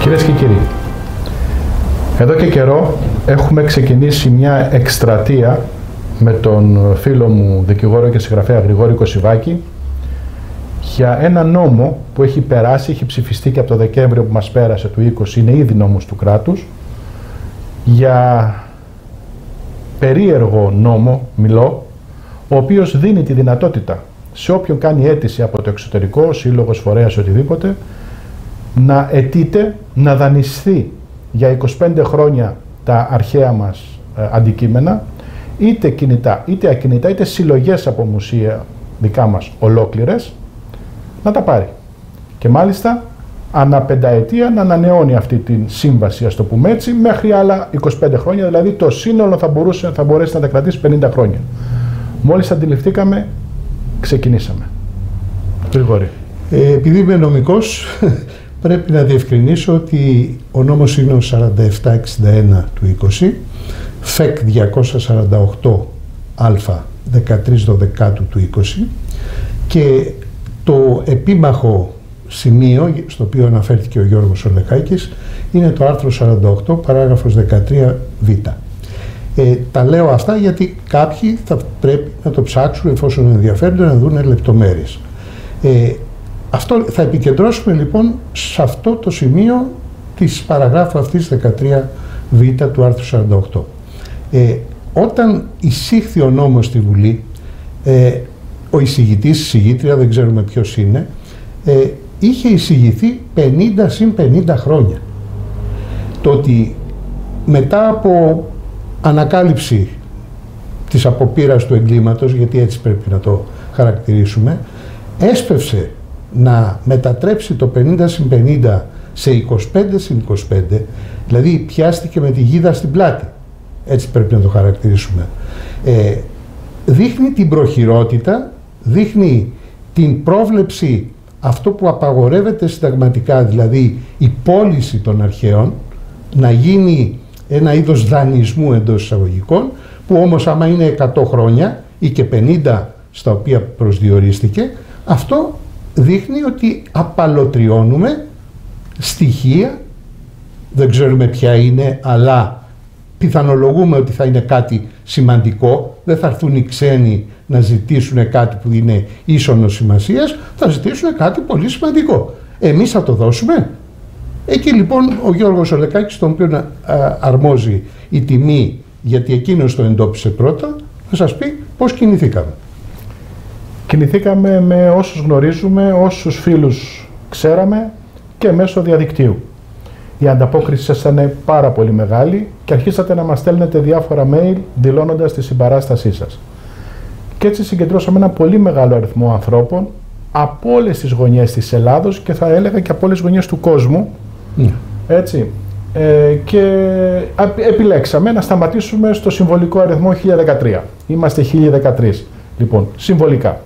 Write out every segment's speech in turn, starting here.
Κυρίες και κύριοι, εδώ και καιρό έχουμε ξεκινήσει μια εκστρατεία με τον φίλο μου δικηγόρο και συγγραφέα Γρηγόρη Κωσιβάκη για ένα νόμο που έχει περάσει, έχει ψηφιστεί και από το Δεκέμβριο που μας πέρασε του 20, είναι ήδη νόμος του κράτους, για περίεργο νόμο, μιλώ, ο οποίος δίνει τη δυνατότητα σε όποιον κάνει αίτηση από το εξωτερικό, σύλλογος, φορέας, οτιδήποτε, να αιτείται να δανειστεί για 25 χρόνια τα αρχαία μας αντικείμενα, είτε κινητά είτε ακινητά, είτε συλλογές από μουσεία δικά μας ολόκληρες, να τα πάρει. Και μάλιστα ανά πενταετία να ανανεώνει αυτή τη σύμβαση, ας το πούμε έτσι, μέχρι άλλα 25 χρόνια, δηλαδή το σύνολο θα μπορέσει να τα κρατήσει 50 χρόνια. Μόλις αντιληφθήκαμε, ξεκινήσαμε. Γρηγόρη. Επειδή είμαι νομικός, πρέπει να διευκρινίσω ότι ο νόμος είναι ο 4761 του 20, ΦΕΚ 248α 13/12 του 20, και το επίμαχο σημείο στο οποίο αναφέρθηκε ο Γιώργος Ολεκάκης είναι το άρθρο 48 παράγραφος 13β. Τα λέω αυτά γιατί κάποιοι θα πρέπει να το ψάξουν, εφόσον ενδιαφέρονται, να δουν λεπτομέρειες. Αυτό, θα επικεντρώσουμε λοιπόν σε αυτό το σημείο της παραγράφου αυτής 13β του άρθρου 48. Όταν εισήχθη ο νόμος στη Βουλή, ο εισηγητής, η εισηγήτρια, δεν ξέρουμε ποιος είναι, είχε εισηγηθεί 50 συν 50 χρόνια. Το ότι μετά από ανακάλυψη της αποπείρας του εγκλήματος, γιατί έτσι πρέπει να το χαρακτηρίσουμε, έσπευσε να μετατρέψει το 50 συν 50 σε 25 συν 25, δηλαδή πιάστηκε με τη γίδα στην πλάτη, έτσι πρέπει να το χαρακτηρίσουμε. Δείχνει την προχειρότητα, δείχνει την πρόβλεψη, αυτό που απαγορεύεται συνταγματικά, δηλαδή η πώληση των αρχαίων, να γίνει ένα είδος δανεισμού εντός εισαγωγικών, που όμως άμα είναι 100 χρόνια ή και 50 στα οποία προσδιορίστηκε, αυτό δείχνει ότι απαλωτριώνουμε στοιχεία, δεν ξέρουμε ποια είναι, αλλά πιθανολογούμε ότι θα είναι κάτι σημαντικό. Δεν θα έρθουν οι ξένοι να ζητήσουν κάτι που είναι ίσονος σημασίας, θα ζητήσουν κάτι πολύ σημαντικό. Εμείς θα το δώσουμε. Εκεί λοιπόν ο Γιώργος Ολεκάκης, τον οποίο αρμόζει η τιμή, γιατί εκείνος το εντόπισε πρώτα, θα σας πει πώς κινηθήκαμε. Κινηθήκαμε με όσους γνωρίζουμε, όσους φίλους ξέραμε και μέσω διαδικτύου. Η ανταπόκριση σας ήταν πάρα πολύ μεγάλη και αρχίσατε να μας στέλνετε διάφορα mail δηλώνοντας τη συμπαράστασή σας. Και έτσι συγκεντρώσαμε ένα πολύ μεγάλο αριθμό ανθρώπων από όλες τις γωνιές της Ελλάδος και θα έλεγα και από όλες τις γωνιές του κόσμου. Έτσι. Και επιλέξαμε να σταματήσουμε στο συμβολικό αριθμό 1013. Είμαστε 1013, λοιπόν, συμβολικά.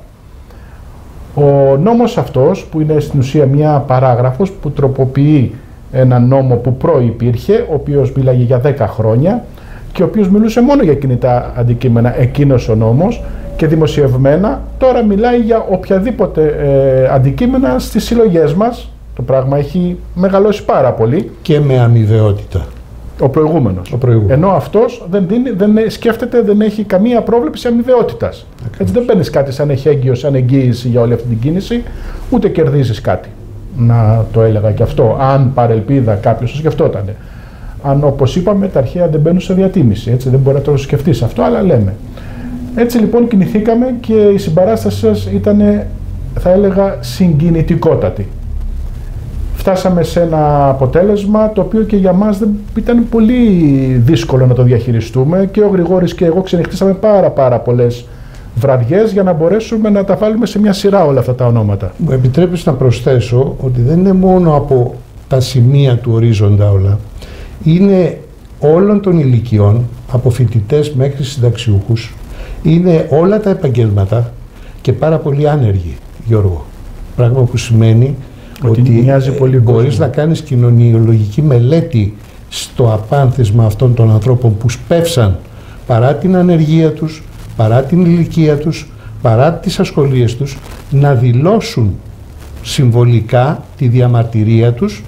Ο νόμος αυτός, που είναι στην ουσία μια παράγραφος που τροποποιεί ένα νόμο που προϋπήρχε, ο οποίος μίλαγε για 10 χρόνια και ο οποίος μιλούσε μόνο για κινητά αντικείμενα, εκείνος ο νόμος, και δημοσιευμένα τώρα μιλάει για οποιαδήποτε αντικείμενα στις συλλογές μας. Το πράγμα έχει μεγαλώσει πάρα πολύ. Και με αμοιβαιότητα. Ο προηγούμενος. Ενώ αυτός δεν σκέφτεται, δεν έχει καμία πρόβλεψη αμοιβαιότητας. Έτσι δεν παίρνεις κάτι σαν εχέγγυο, σαν εγγύηση για όλη αυτή την κίνηση, ούτε κερδίζεις κάτι. Να το έλεγα και αυτό, αν παρελπίδα κάποιος το σκεφτόταν. Αν, όπως είπαμε, τα αρχαία δεν μπαίνουν σε διατίμηση, έτσι, δεν μπορεί να το σκεφτείς αυτό, αλλά λέμε. Έτσι λοιπόν κινηθήκαμε και η συμπαράσταση σας ήταν, θα έλεγα, συγκινητικότατη. Φτάσαμε σε ένα αποτέλεσμα το οποίο και για μας ήταν πολύ δύσκολο να το διαχειριστούμε, και ο Γρηγόρης και εγώ ξενυχτήσαμε πάρα πολλές βραδιές για να μπορέσουμε να τα βάλουμε σε μια σειρά όλα αυτά τα ονόματα. Μου επιτρέπεις να προσθέσω ότι δεν είναι μόνο από τα σημεία του ορίζοντα όλα, είναι όλων των ηλικιών, από φοιτητές μέχρι συνταξιούχους, είναι όλα τα επαγγέλματα και πάρα πολύ άνεργοι, Γιώργο. Πράγμα που σημαίνει ότι μπορείς να κάνεις κοινωνιολογική μελέτη στο απάνθισμα αυτών των ανθρώπων που σπεύσαν παρά την ανεργία τους, παρά την ηλικία τους, παρά τις ασχολίες τους, να δηλώσουν συμβολικά τη διαμαρτυρία τους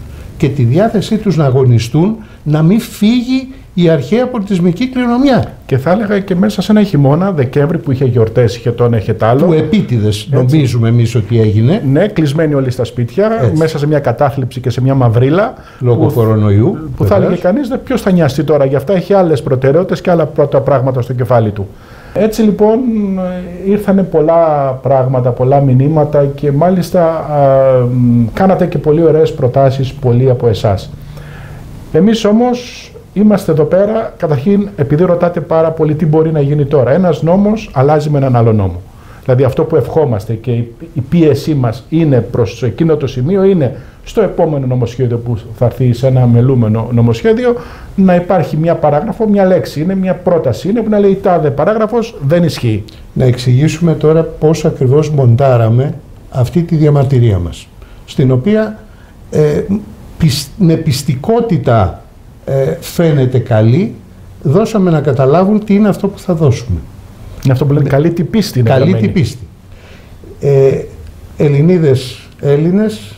και τη διάθεσή τους να αγωνιστούν να μην φύγει η αρχαία πολιτισμική κληρονομιά. Και θα έλεγα και μέσα σε ένα χειμώνα, Δεκέμβρη, που είχε γιορτές, είχε το ένα, είχε τ' άλλο. Που επίτηδες νομίζουμε εμείς ότι έγινε. Ναι, κλεισμένοι όλοι στα σπίτια, έτσι, μέσα σε μια κατάθλιψη και σε μια μαυρίλα. Λόγω κορονοϊού. Που θα έλεγε κανείς, ποιος θα νοιαστεί τώρα για αυτά, έχει άλλες προτεραιότητες και άλλα πρώτα πράγματα στο κεφάλι του. Έτσι λοιπόν ήρθανε πολλά πράγματα, πολλά μηνύματα και μάλιστα κάνατε και πολύ ωραίες προτάσεις πολλοί από εσάς. Εμείς όμως είμαστε εδώ πέρα, καταρχήν επειδή ρωτάτε πάρα πολύ τι μπορεί να γίνει τώρα. Ένας νόμος αλλάζει με έναν άλλο νόμο. Δηλαδή αυτό που ευχόμαστε και η πίεσή μας είναι προς εκείνο το σημείο είναι στο επόμενο νομοσχέδιο που θα έρθει σε ένα μελούμενο νομοσχέδιο να υπάρχει μια παράγραφο, μια λέξη, είναι μια πρόταση, είναι που να λέει τάδε παράγραφος δεν ισχύει. Να εξηγήσουμε τώρα πώς ακριβώς μοντάραμε αυτή τη διαμαρτυρία μας, στην οποία με πιστικότητα φαίνεται καλή, δώσαμε να καταλάβουν τι είναι αυτό που θα δώσουμε. Είναι αυτό που λένε καλή την πίστη. Καλή την πίστη. Ελληνίδες, Έλληνες,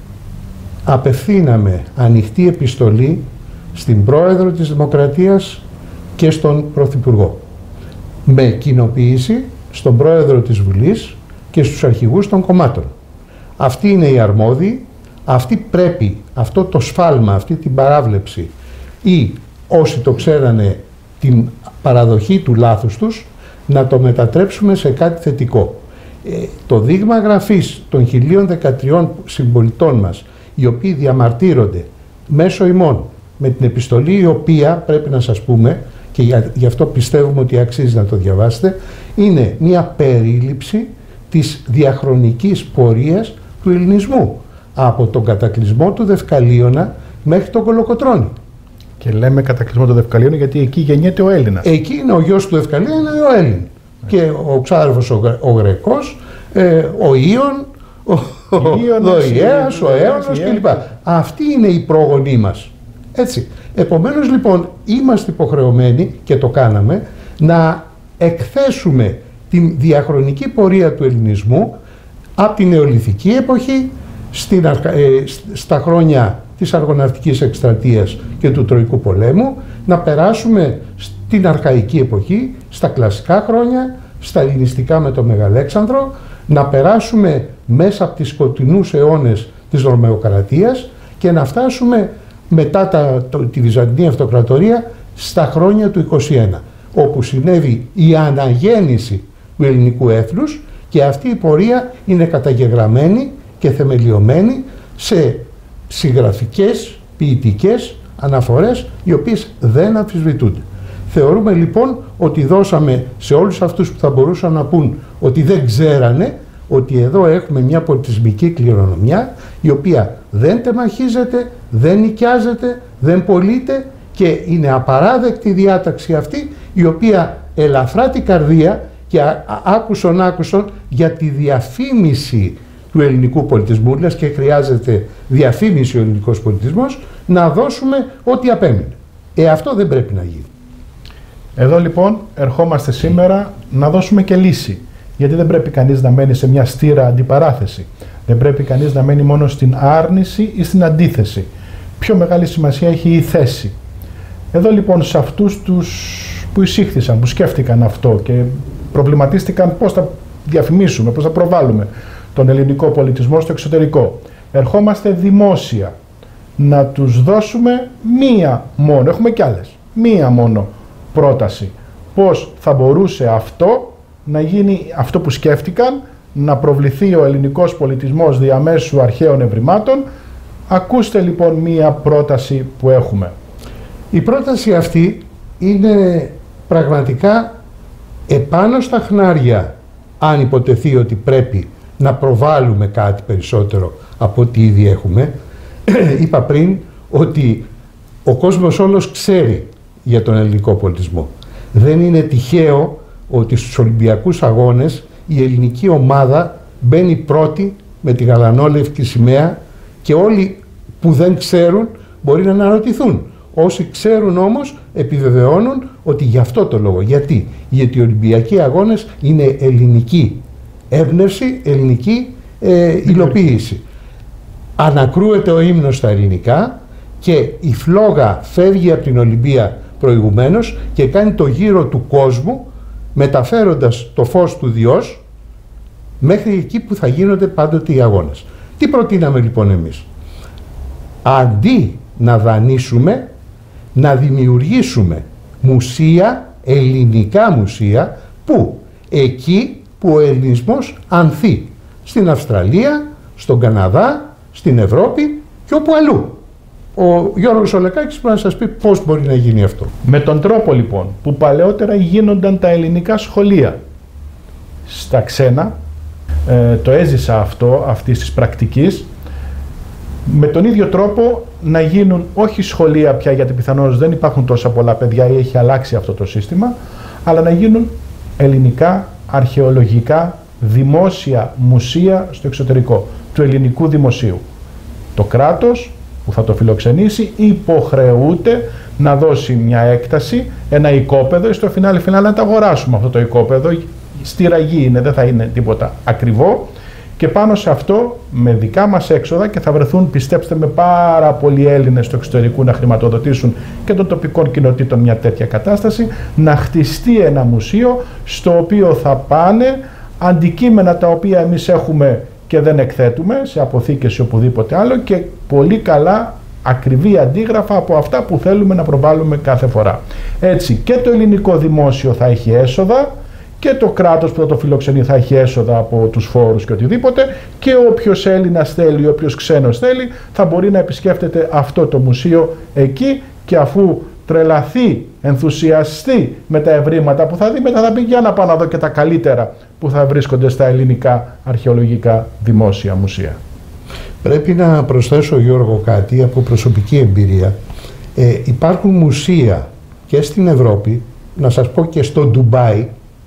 απευθύναμε ανοιχτή επιστολή στην Πρόεδρο της Δημοκρατίας και στον Πρωθυπουργό, με κοινοποίηση στον Πρόεδρο της Βουλής και στους αρχηγούς των κομμάτων. Αυτοί είναι οι αρμόδιοι, αυτοί πρέπει αυτό το σφάλμα, αυτή την παράβλεψη ή όσοι το ξέρανε την παραδοχή του λάθους τους να το μετατρέψουμε σε κάτι θετικό. Το δείγμα γραφής των 1013 συμπολιτών μας, οι οποίοι διαμαρτύρονται μέσω ημών με την επιστολή, η οποία πρέπει να σας πούμε, και γι' αυτό πιστεύουμε ότι αξίζει να το διαβάσετε, είναι μια περίληψη της διαχρονικής πορείας του ελληνισμού, από τον κατακλυσμό του Δευκαλίωνα μέχρι τον Κολοκοτρώνη. Και λέμε κατακλυσμό του Δευκαλίωνα γιατί εκεί γεννιέται ο Έλληνας. Εκεί είναι ο γιος του Δευκαλίωνα, είναι ο Έλλην. Και ο ξάδερφος ο Γρεκός, ο Ιων, ο Δοριέας, ο Έωνος κλπ. Αυτοί είναι οι πρόγονοί μας. Έτσι. Επομένως λοιπόν είμαστε υποχρεωμένοι, και το κάναμε, να εκθέσουμε την διαχρονική πορεία του ελληνισμού από την νεολιθική εποχή στα χρόνια της αργοναυτικής εκστρατείας και του Τροϊκού πολέμου, να περάσουμε στην αρχαϊκή εποχή, στα κλασικά χρόνια, στα ελληνιστικά με το Μεγαλέξανδρο, να περάσουμε μέσα από τις σκοτεινούς αιώνες της Ρωμαιοκρατίας και να φτάσουμε μετά τη Βυζαντινή Αυτοκρατορία στα χρόνια του 21, όπου συνέβη η αναγέννηση του ελληνικού έθνους και αυτή η πορεία είναι καταγεγραμμένη και θεμελιωμένη σε συγγραφικές, ποιητικές αναφορές, οι οποίες δεν αμφισβητούνται. Θεωρούμε λοιπόν ότι δώσαμε σε όλους αυτούς που θα μπορούσαν να πούν ότι δεν ξέρανε, ότι εδώ έχουμε μια πολιτισμική κληρονομιά η οποία δεν τεμαχίζεται, δεν νοικιάζεται, δεν πωλείται και είναι απαράδεκτη διάταξη αυτή, η οποία ελαφρά την καρδία και άκουσον για τη διαφήμιση του ελληνικού πολιτισμού, λες και χρειάζεται διαφήμιση ο ελληνικός πολιτισμός, να δώσουμε ό,τι απέμεινε. Αυτό δεν πρέπει να γίνει. Εδώ λοιπόν ερχόμαστε σήμερα να δώσουμε και λύση. Γιατί δεν πρέπει κανείς να μένει σε μια στήρα αντιπαράθεση. Δεν πρέπει κανείς να μένει μόνο στην άρνηση ή στην αντίθεση. Πιο μεγάλη σημασία έχει η θέση. Εδώ λοιπόν σε αυτούς τους που εισήχθησαν, που σκέφτηκαν αυτό και προβληματίστηκαν πώς θα διαφημίσουμε, πώς θα προβάλλουμε τον ελληνικό πολιτισμό στο εξωτερικό, ερχόμαστε δημόσια να τους δώσουμε μία μόνο, έχουμε κι άλλες, μία μόνο πρόταση. Πώς θα μπορούσε αυτό να γίνει, αυτό που σκέφτηκαν, να προβληθεί ο ελληνικός πολιτισμός διαμέσου αρχαίων ευρημάτων. Ακούστε λοιπόν μία πρόταση που έχουμε. Η πρόταση αυτή είναι πραγματικά επάνω στα χνάρια, αν υποτεθεί ότι πρέπει να προβάλλουμε κάτι περισσότερο από ό,τι ήδη έχουμε. Είπα πριν ότι ο κόσμος όλος ξέρει για τον ελληνικό πολιτισμό. Δεν είναι τυχαίο ότι στους Ολυμπιακούς Αγώνες η ελληνική ομάδα μπαίνει πρώτη με τη γαλανόλευκη σημαία και όλοι που δεν ξέρουν μπορεί να αναρωτηθούν. Όσοι ξέρουν όμως επιβεβαιώνουν ότι γι' αυτό το λόγο. Γιατί? Γιατί οι Ολυμπιακοί Αγώνες είναι ελληνική έμπνευση, ελληνική υλοποίηση. ανακρούεται ο ύμνος στα ελληνικά και η φλόγα φεύγει από την Ολυμπία προηγουμένως και κάνει το γύρο του κόσμου, μεταφέροντας το φως του Διός μέχρι εκεί που θα γίνονται πάντοτε οι αγώνες. Τι προτείναμε λοιπόν εμείς? Αντί να δανείσουμε, να δημιουργήσουμε μουσεία, ελληνικά μουσεία, που εκεί που ο ελληνισμός ανθεί, στην Αυστραλία, στον Καναδά, στην Ευρώπη και όπου αλλού. Ο Γιώργος Ολεκάκης μπορεί να σας πει πώς μπορεί να γίνει αυτό. Με τον τρόπο λοιπόν που παλαιότερα γίνονταν τα ελληνικά σχολεία στα ξένα, το έζησα αυτό, αυτής της πρακτικής, με τον ίδιο τρόπο να γίνουν όχι σχολεία πια, γιατί πιθανώς δεν υπάρχουν τόσα πολλά παιδιά ή έχει αλλάξει αυτό το σύστημα, αλλά να γίνουν ελληνικά, αρχαιολογικά, δημόσια μουσεία στο εξωτερικό του ελληνικού δημοσίου. Το κράτος που θα το φιλοξενήσει υποχρεούται να δώσει μια έκταση, ένα οικόπεδο, στο φινάλε να το αγοράσουμε αυτό το οικόπεδο, στη ραγή είναι, δεν θα είναι τίποτα ακριβό, και πάνω σε αυτό με δικά μας έξοδα, και θα βρεθούν, πιστέψτε με, πάρα πολλοί Έλληνες του εξωτερικού να χρηματοδοτήσουν και των τοπικών κοινοτήτων μια τέτοια κατάσταση, να χτιστεί ένα μουσείο στο οποίο θα πάνε αντικείμενα τα οποία εμείς έχουμε και δεν εκθέτουμε σε αποθήκες ή οπουδήποτε άλλο, και πολύ καλά ακριβή αντίγραφα από αυτά που θέλουμε να προβάλλουμε κάθε φορά. Έτσι και το ελληνικό δημόσιο θα έχει έσοδα, και το κράτος που θα το φιλοξενεί θα έχει έσοδα από τους φόρους και οτιδήποτε, και όποιος Έλληνας θέλει, όποιος ξένος θέλει, θα μπορεί να επισκέφτεται αυτό το μουσείο εκεί, και αφού τρελαθεί, ενθουσιαστεί με τα ευρήματα που θα δει, μετά θα πει για να πάω να δω και τα καλύτερα που θα βρίσκονται στα ελληνικά αρχαιολογικά δημόσια μουσεία. Πρέπει να προσθέσω, Γιώργο, κάτι από προσωπική εμπειρία. Υπάρχουν μουσεία και στην Ευρώπη, να σας πω και στο Ντουμπάι,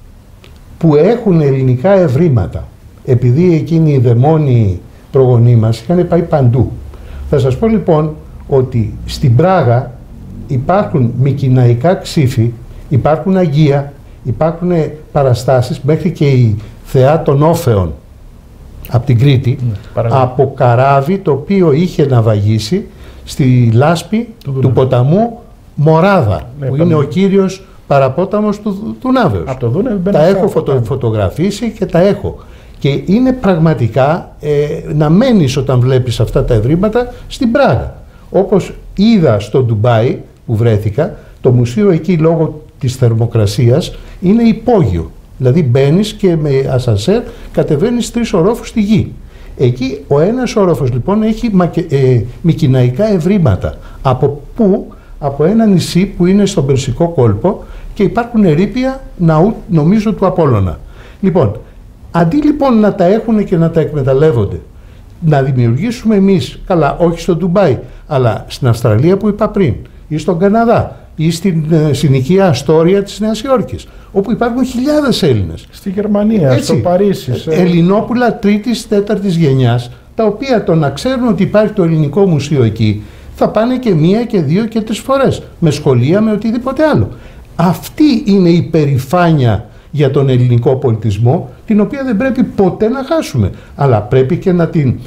που έχουν ελληνικά ευρήματα, επειδή εκείνοι οι δαιμόνοι προγονείς μας είχαν πάει παντού. Θα σας πω λοιπόν ότι στην Πράγα υπάρχουν μικηναϊκά ξύφη, υπάρχουν αγία, υπάρχουν παραστάσεις, μέχρι και η θεά των Όφεων από την Κρήτη, από καράβι το οποίο είχε ναυαγίσει στη λάσπη του ποταμού Μοράδα, που είναι ο κύριος παραπόταμος του Ναύεως. Τα έχω φωτογραφίσει και τα έχω. Και είναι πραγματικά να μένεις όταν βλέπεις αυτά τα ευρήματα στην Πράγα. Όπως είδα στο Ντουμπάι που βρέθηκα, το μουσείο εκεί λόγω της θερμοκρασίας είναι υπόγειο. Δηλαδή μπαίνεις και με ασανσέρ κατεβαίνεις 3 ορόφους στη γη. Εκεί ο ένας όροφος λοιπόν έχει μικηναϊκά ευρήματα. Από πού? Από ένα νησί που είναι στον Περσικό κόλπο, και υπάρχουν ερείπια ναού, νομίζω, του Απόλλωνα. Λοιπόν, αντί λοιπόν να τα έχουν και να τα εκμεταλλεύονται, να δημιουργήσουμε εμείς, καλά, όχι στο Ντουμπάι, αλλά στην Αυστραλία που είπα πριν, ή στον Καναδά, ή στην συνοικία Αστόρια της Νέας Υόρκης, όπου υπάρχουν χιλιάδες Έλληνες. Στη Γερμανία, έτσι, στο Παρίσι. Ελληνόπουλα 3ης-4ης γενιάς, τα οποία το να ξέρουν ότι υπάρχει το ελληνικό μουσείο εκεί, θα πάνε και 1 και 2 και 3 φορές, με σχολεία, με οτιδήποτε άλλο. Αυτή είναι η περηφάνεια για τον ελληνικό πολιτισμό, την οποία δεν πρέπει ποτέ να χάσουμε, αλλά πρέπει και να την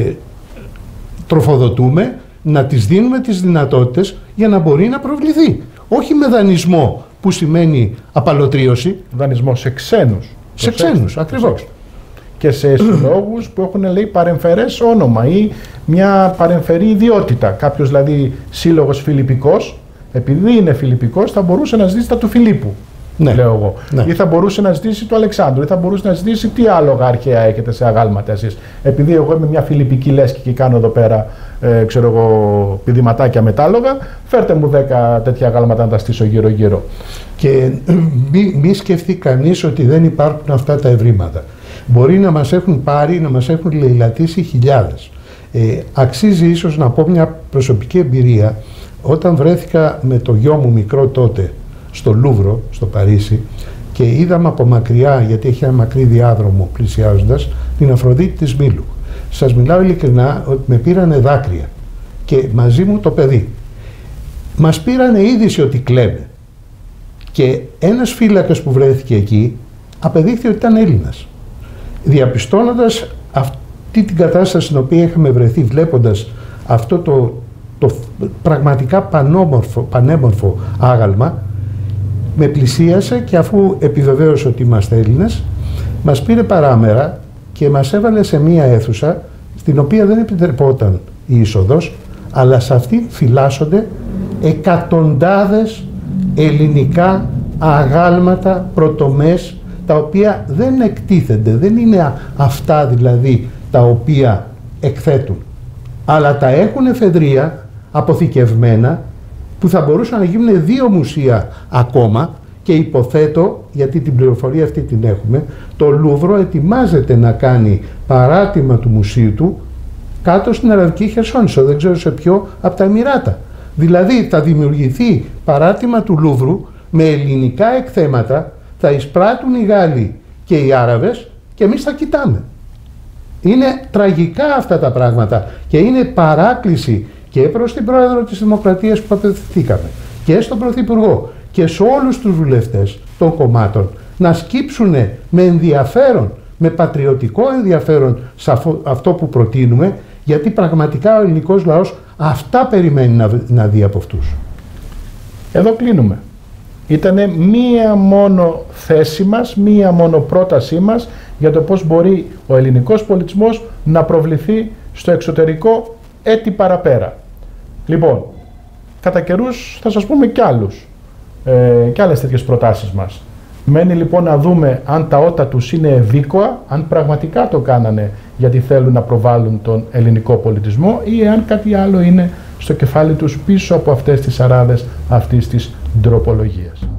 τροφοδοτούμε, να της δίνουμε τις δυνατότητες για να μπορεί να προβληθεί. Όχι με δανεισμό που σημαίνει απαλωτρίωση. Δανεισμό σε ξένους. Σε ξένους, ακριβώς. Και σε συλλόγους που έχουν, λέει, παρεμφερές όνομα ή μια παρεμφερή ιδιότητα. Κάποιος δηλαδή σύλλογος Φιλιππικός, επειδή είναι Φιλιππικός, θα μπορούσε να ζητήσει τα του Φιλίππου. Ναι. Λέω εγώ. Ναι. Ή θα μπορούσε να ζητήσει του Αλεξάνδρου, ή θα μπορούσε να ζητήσει τι άλογα αρχαία έχετε σε αγάλματα εσείς. Επειδή εγώ είμαι μια φιλιππική λέσχη και κάνω εδώ πέρα, ξέρω εγώ, πηδηματάκια με τα άλογα, φέρτε μου 10 τέτοια αγάλματα να τα στήσω γύρω-γύρω. Και μη σκεφτεί κανείς ότι δεν υπάρχουν αυτά τα ευρήματα. Μπορεί να μας έχουν πάρει, να μας έχουν λαιλατήσει χιλιάδες. Αξίζει ίσως να πω μια προσωπική εμπειρία. Όταν βρέθηκα με το γιο μου μικρό τότε στο Λούβρο, στο Παρίσι, και είδαμε από μακριά, γιατί έχει ένα μακρύ διάδρομο πλησιάζοντας, την Αφροδίτη της Μήλου. Σας μιλάω ειλικρινά ότι με πήρανε δάκρυα και μαζί μου το παιδί. Μας πήρανε είδηση ότι κλαίμε. Και ένας φύλακας που βρέθηκε εκεί απεδείχθη ότι ήταν Έλληνας. Διαπιστώνοντας την κατάσταση στην οποία είχαμε βρεθεί βλέποντας αυτό το πραγματικά πανέμορφο άγαλμα, με πλησίασε και αφού επιβεβαίωσε ότι είμαστε Έλληνες, μας πήρε παράμερα και μας έβαλε σε μία αίθουσα στην οποία δεν επιτρεπόταν η είσοδος, αλλά σε αυτή φυλάσσονται εκατοντάδες ελληνικά αγάλματα, πρωτομές, τα οποία δεν εκτίθενται, δεν είναι αυτά δηλαδή τα οποία εκθέτουν, αλλά τα έχουν εφεδρεία αποθηκευμένα που θα μπορούσαν να γίνουν 2 μουσεία ακόμα, και υποθέτω, γιατί την πληροφορία αυτή την έχουμε, το Λούβρο ετοιμάζεται να κάνει παράρτημα του μουσείου του κάτω στην Αραβική Χερσόνησο, δεν ξέρω σε ποιο από τα Εμιράτα. Δηλαδή θα δημιουργηθεί παράρτημα του Λούβρου με ελληνικά εκθέματα, θα εισπράττουν οι Γάλλοι και οι Άραβες και εμείς θα κοιτάμε. Είναι τραγικά αυτά τα πράγματα και είναι παράκληση και προς την Πρόεδρο της Δημοκρατίας που απευθυνθήκαμε και στον Πρωθυπουργό και σε όλους τους βουλευτές των κομμάτων να σκύψουν με ενδιαφέρον, με πατριωτικό ενδιαφέρον σε αυτό που προτείνουμε, γιατί πραγματικά ο ελληνικός λαός αυτά περιμένει να δει από αυτούς. Εδώ κλείνουμε. Ήτανε μία μόνο θέση μας, μία μόνο πρότασή μας για το πώς μπορεί ο ελληνικός πολιτισμός να προβληθεί στο εξωτερικό έτη παραπέρα. Λοιπόν, κατά καιρούς θα σας πούμε κι άλλες τέτοιες προτάσεις μας. Μένει λοιπόν να δούμε αν τα ότα τους είναι ευήκοα, αν πραγματικά το κάνανε γιατί θέλουν να προβάλλουν τον ελληνικό πολιτισμό, ή αν κάτι άλλο είναι στο κεφάλι τους πίσω από αυτές τις αράδες αυτής της ντροπολογίας.